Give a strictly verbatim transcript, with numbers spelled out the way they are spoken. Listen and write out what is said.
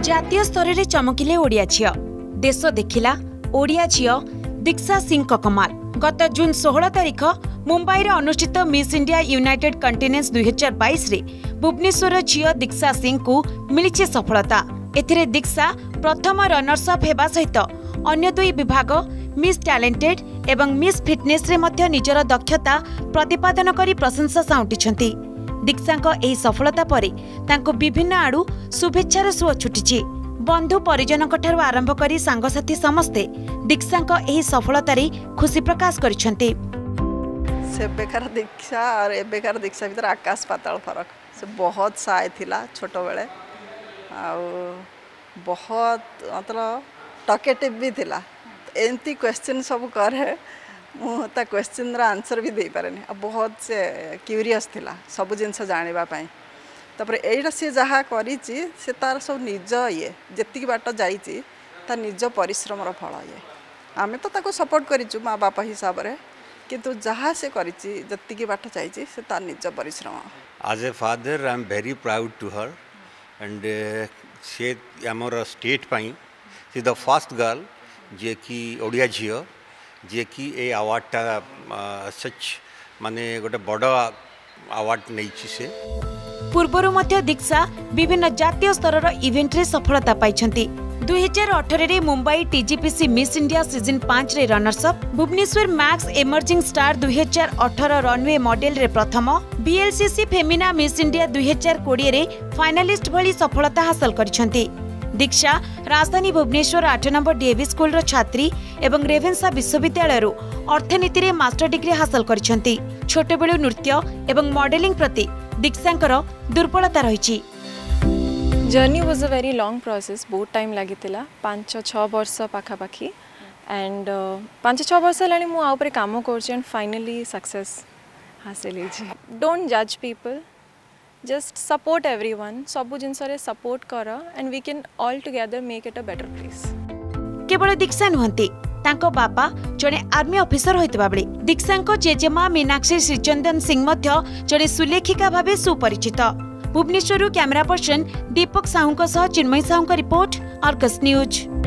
जातीय स्तर में चमकिले ओडिया झियो देश देखिला ओडिया झियो दीक्षा सिंह कमाल। गत जून सोलह तारिख मुंबई रे अनुष्ठित मिस इंडिया यूनाइटेड कंटिनेंस दुई हजार बैश रे भुवनेश्वर झियो दीक्षा सिंह को मिली सफलता। एथिरे दीक्षा प्रथम रनर्स अप हेबा सहित अन्य दुई विभाग मिस टैलेंटेड एवं मिस फिटनेस रे मध्य निजर दक्षता प्रतिपादन करी प्रशंसा साउंटिछंती। दीक्षांक एही सफलता परे तांको विभिन्न आडू शुभेच्छार सुओ छुटिछि। बंधु परिजनक ठारू आरंभ करी सांगसाथी समस्ते दीक्षांक एही सफलतारे खुशी प्रकाश करिछंती। सेबेकार दीक्षा और एबेकार दीक्षा भीतर आकाश पाताल फरक। से बहुत साय थिला छोट बेले आ बहुत मतलब टकेटिव भी थिला। एंती क्वेश्चन सब करे मुझे क्वेश्चन आंसर भी दे पारे नहीं। बहुत से क्यूरियस थिला सब जिनस जानिबा पई। तापर एटा से जहाँ करी से तार सब निज ये जेतिक बाट जाइए ता निज परिश्रम फल ये आमे तो ताको सपोर्ट करिचु माँ बापा हिसाब रे किंतु जहाँ से करी जेतिक बाट जाइए से तार निज परिश्रम। As a father, I am very proud to her, and she आमर स्टेट पाई she the first girl जे कि ओडिया झियो जे कि ए अवार्डटा सच माने गोटे बड़ अवार्ड नहीं से। पूर्वरु मध्य दीक्षा विभिन्न जातीय स्तर इवेंट रे सफलता पाइछंती। दुई हजार अठारह रे Mumbai TGPC miss India season पाँच रे runners up, Bhubaneswar max emerging star दुई हजार अठारह रनवे मॉडल रे प्रथम, बीएलसीसी फेमिना मिस इंडिया दुई हजार बीस रे फाइनालिस्ट भली सफलता हासिल करिछंती। दीक्षा राजधानी भुवनेश्वर आठ नंबर डीएवी स्कूल रो छात्री एवं रेवेन्सा विश्वविद्यालय रो अर्थनीति रे मास्टर डिग्री हासिल करिछंती। छोटे बेलु नृत्य एवं मॉडलिंग प्रति दीक्षांकर दुर्बलता रहिछि। Journey was a very long process. बहुत टाइम लागितिला पाँच छह वर्ष पाखापाखी एंड पाँच छह वर्ष लानी मु आ ऊपर काम करछि एंड फाइनली सक्सेस हासिल हेछि। डोंट जज पीपल, जस्ट सपोर्ट एवरीवन। सब जिनस रे सपोर्ट कर and we can all together make it a better place. केवल दीक्षा नुहंती तांको बापा जने आर्मी ऑफिसर होइतबा बेले दीक्षांको जेजेमा मीनाक्षी श्रीचंदन सिंह मध्य जने सुलेखिका भाबे सुपरिचित। Bhubaneswar camera person Deepak Sahu Chinmayee Sahu report, Argus news.